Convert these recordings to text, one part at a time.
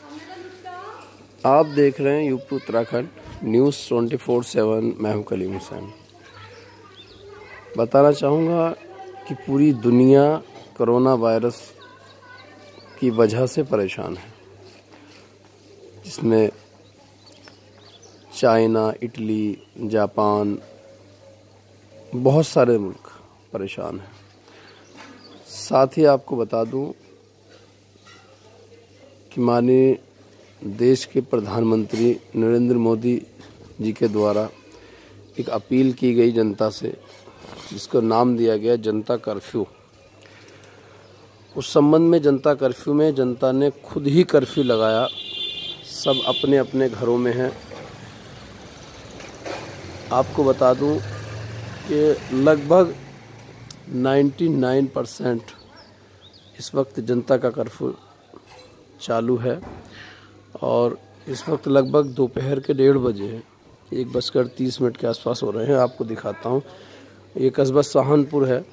आप देख रहे हैं यूपी उत्तराखंड न्यूज़ 24/7। मैं हूं कलीम हुसैन। बताना चाहूँगा कि पूरी दुनिया कोरोना वायरस की वजह से परेशान है, जिसमें चाइना, इटली, जापान, बहुत सारे मुल्क परेशान हैं। साथ ही आपको बता दूं कि माननीय देश के प्रधानमंत्री नरेंद्र मोदी जी के द्वारा एक अपील की गई जनता से, जिसको नाम दिया गया जनता कर्फ्यू। उस संबंध में जनता कर्फ्यू में जनता ने खुद ही कर्फ्यू लगाया। सब अपने अपने घरों में हैं। आपको बता दूं कि लगभग 99% इस वक्त जनता का कर्फ्यू चालू है और इस वक्त लगभग दोपहर के 1:30 बजे हैं। 1:30 के आसपास हो रहे हैं। आपको दिखाता हूँ, ये कस्बा सहारनपुर है।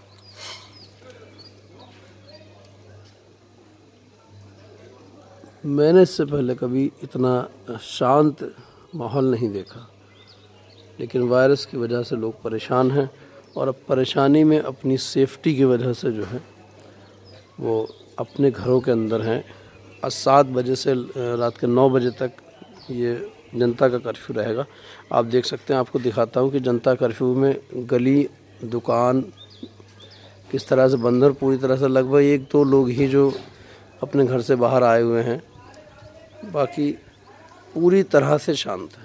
मैंने इससे पहले कभी इतना शांत माहौल नहीं देखा, लेकिन वायरस की वजह से लोग परेशान हैं और अब परेशानी में अपनी सेफ्टी की वजह से जो है वो अपने घरों के अंदर हैं। आज 7 बजे से रात के 9 बजे तक ये जनता का कर्फ्यू रहेगा। आप देख सकते हैं, आपको दिखाता हूँ कि जनता कर्फ्यू में गली, दुकान किस तरह से बंद है। पूरी तरह से लगभग 1-2 लोग ही जो अपने घर से बाहर आए हुए हैं, बाकी पूरी तरह से शांत है।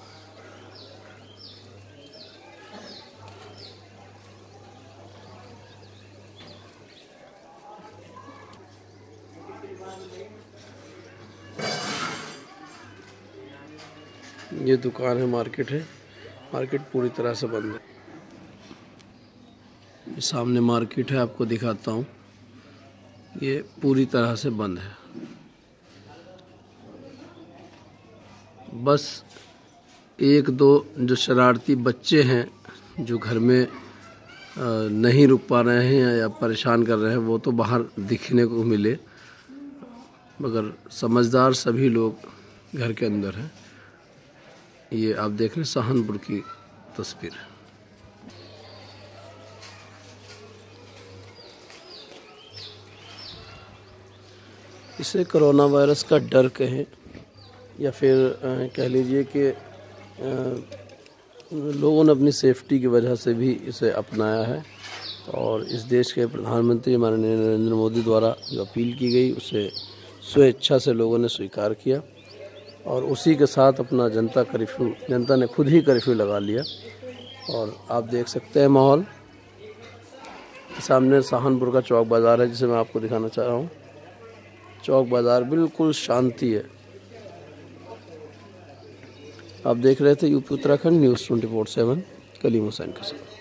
ये दुकान है, मार्केट है। मार्केट पूरी तरह से बंद है। ये सामने मार्केट है, आपको दिखाता हूँ। ये पूरी तरह से बंद है। बस 1-2 जो शरारती बच्चे हैं, जो घर में नहीं रुक पा रहे हैं या परेशान कर रहे हैं, वो तो बाहर दिखने को मिले, मगर समझदार सभी लोग घर के अंदर हैं। ये आप देख रहे हैं सहारनपुर की तस्वीर। इसे कोरोना वायरस का डर कहें या फिर कह लीजिए कि लोगों ने अपनी सेफ्टी की वजह से भी इसे अपनाया है और इस देश के प्रधानमंत्री माननीय नरेंद्र मोदी द्वारा जो अपील की गई, उसे स्वेच्छा से लोगों ने स्वीकार किया और उसी के साथ अपना जनता ने खुद ही कर्फ्यू लगा लिया। और आप देख सकते हैं माहौल। सामने सहारनपुर का चौक बाज़ार है, जिसे मैं आपको दिखाना चाह रहा हूँ। चौक बाज़ार बिल्कुल शांति है। आप देख रहे थे यूपी उत्तराखंड न्यूज़ 24/7 कलीम हुसैन के साथ।